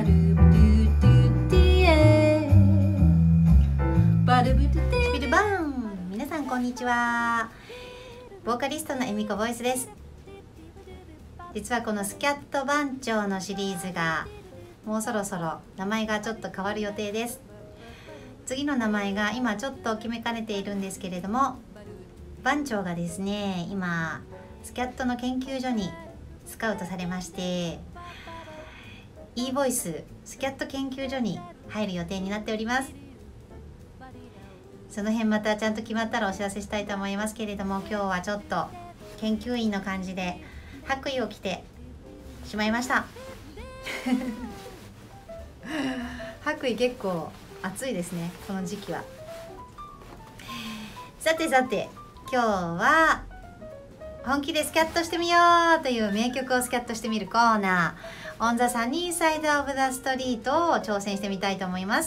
シビルバーン。皆さんこんにちは。ボーカリストのえみこボイスです。実はこのスキャット番長のシリーズがもうそろそろ名前がちょっと変わる予定です。次の名前が今ちょっと決めかねているんですけれども、番長がですね、今スキャットの研究所にスカウトされまして、 e ボイススキャット研究所に入る予定になっております。その辺またちゃんと決まったらお知らせしたいと思いますけれども、今日はちょっと研究員の感じで白衣を着てしまいました白衣結構暑いですね、この時期は。さてさて、今日は本気でスキャットしてみようという名曲をスキャットしてみるコーナー、 On the Sunny Side of the Street を挑戦してみたいと思います。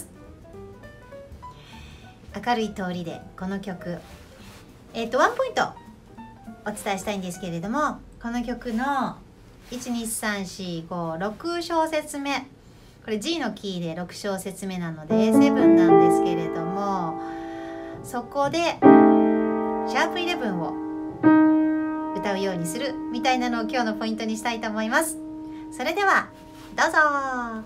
明るい通りでこの曲、ワンポイントお伝えしたいんですけれども、この曲の12345小節目、これ G のキーで6小節目なので A7 なんですけれども、そこでシャープ11を歌うようにするみたいなのを今日のポイントにしたいと思います。それではどうぞ。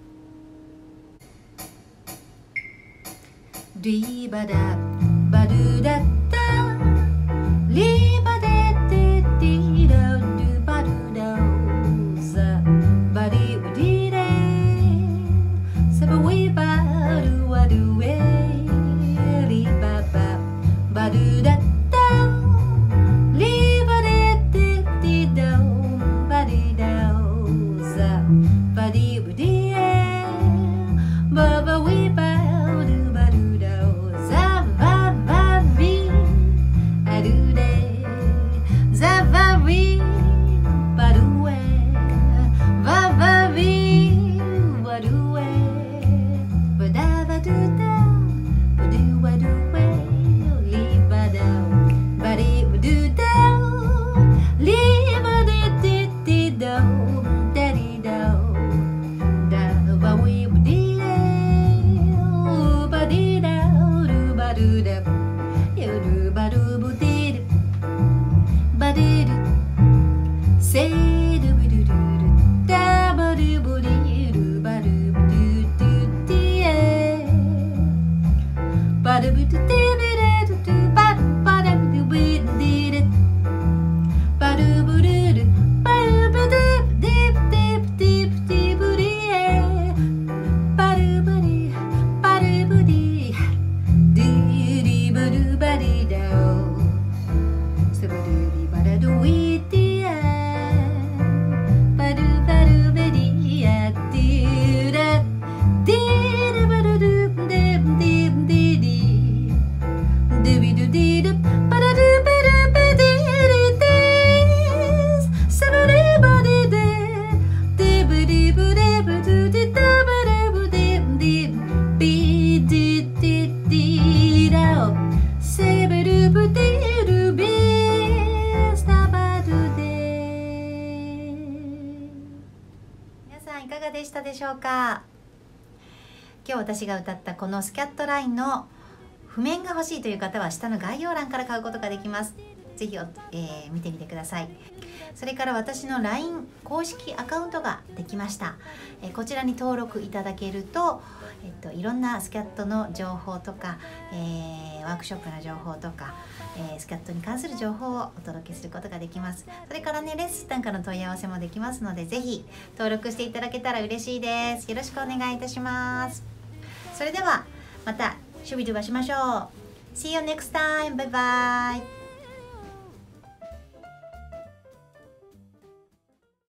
リバダバルダッタリバデテティラルバルダザバリウディレサバウィバルワルウェリバババルダッタリバデテティダバリダザバリウディレババウィバでしたでしょうか。今日私が歌ったこのスキャットラインの譜面が欲しいという方は下の概要欄から買うことができます。ぜひ見てみてください。それから私の LINE 公式アカウントができました。こちらに登録いただけると、いろんなスキャットの情報とか、ワークショップの情報とか、スキャットに関する情報をお届けすることができます。それからね、レッスンなんかの問い合わせもできますので、ぜひ登録していただけたら嬉しいです。よろしくお願いいたします。それではまたシュビドゥバしましょう。See you next time. Bye bye.